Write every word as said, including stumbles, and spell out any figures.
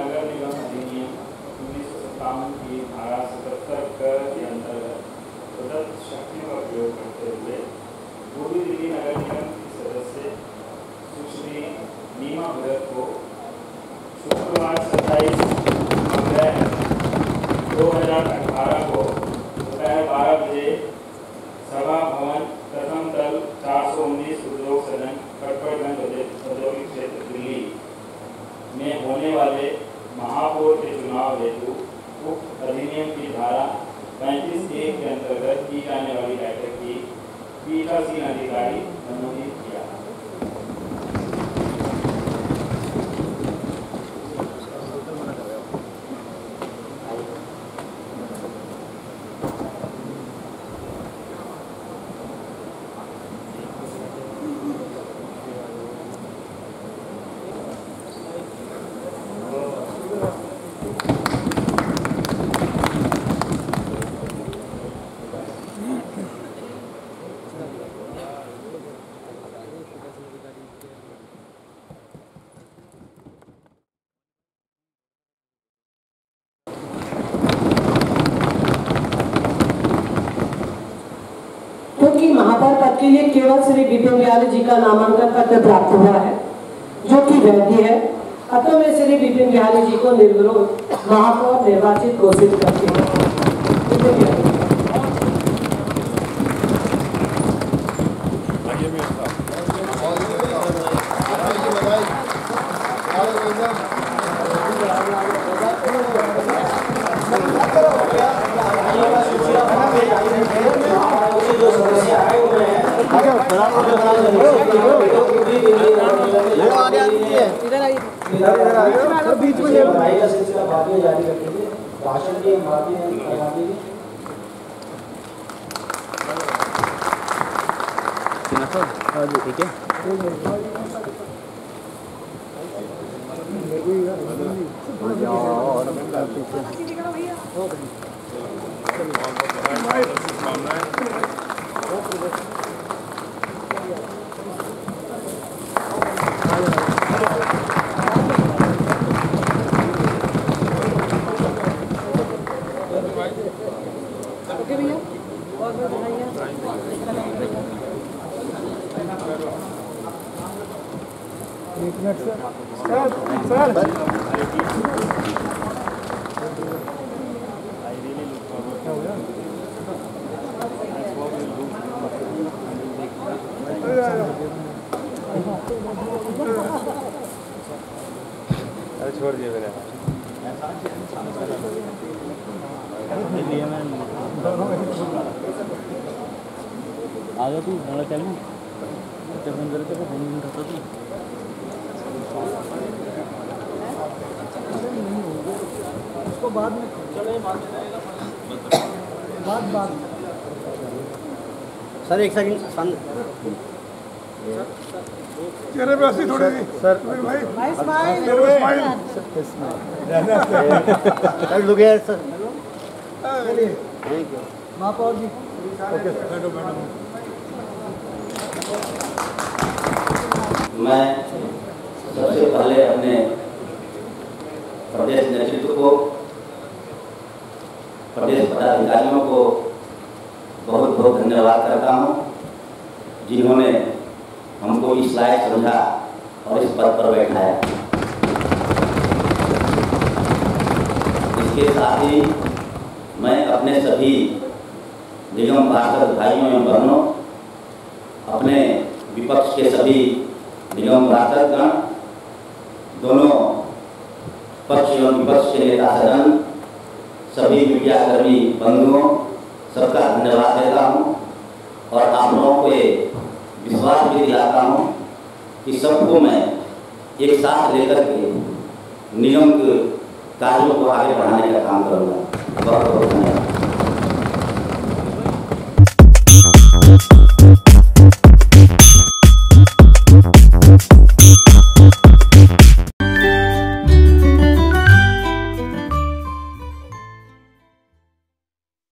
नगर निगम अधिनियम उन्नीस सौ सत्तावन की धारा सतहत्तर के अंतर्गत प्रदत्त शक्तियों का प्रयोग करते हुए पूर्वी दिल्ली नगर निगम की सदस्य सुश्री नीमा भगत को शुक्रवार सत्ताईस अप्रैल दो हजार अठारह को दोपहर बारह बजे सभा भवन प्रथम तल चार सौ उन्नीस उद्योग सदन कटपड़गंज औद्योगिक क्षेत्र दिल्ली में होने वाले महापौर के चुनाव हेतु उक्त अधिनियम की धारा पैंतीस एक के अंतर्गत की जाने वाली बैठक की पीठासीन अधिकारी अनुमोदित किया। क्योंकि महापौर पद के लिए केवल श्री विपिन बिहारी जी का नामांकन पत्र प्राप्त हुआ है जो कि वैध है, अतः मैं श्री विपिन बिहारी जी को निर्विरोध महापौर निर्वाचित घोषित करती हूँ। बीच में पढ़ाई का सिलसिला बाद में जारी रखेंगे। भाषण की बाद में करवा देंगे। ठीक है। एक मिनट सर सर सर अरे छोड़ दिए मेरे आ जा तू बड़ा चल ना जब अंदर तक फोन नहीं उठाता तू उसको बाद में चले बाद बाद सर एक सेकंड चेहरे पे हंसी थोड़ी सी सर भाई भाई smile sir look here sir चलिए थैंक यू महापौर जी ओके सर बैठो मैडम। मैं सबसे पहले अपने प्रदेश नेतृत्व को, प्रदेश पदाधिकारियों को बहुत बहुत धन्यवाद करता हूँ जिन्होंने हमको इस लायक समझा और इस पद पर बैठाया। इसके साथ ही मैं अपने सभी निगम पार्षद भाइयों एवं बहनों, अपने विपक्ष के सभी निगम पार्षदगण, दोनों पक्ष एवं विपक्ष के नेता सदन, सभी मीडियाकर्मी बंधुओं, सबका धन्यवाद देता हूँ और आप लोगों को ये विश्वास भी दिलाता हूँ कि सबको मैं एक साथ लेकर के निगम के कार्यों को आगे बढ़ाने का काम करूँगा। बहुत बहुत धन्यवाद।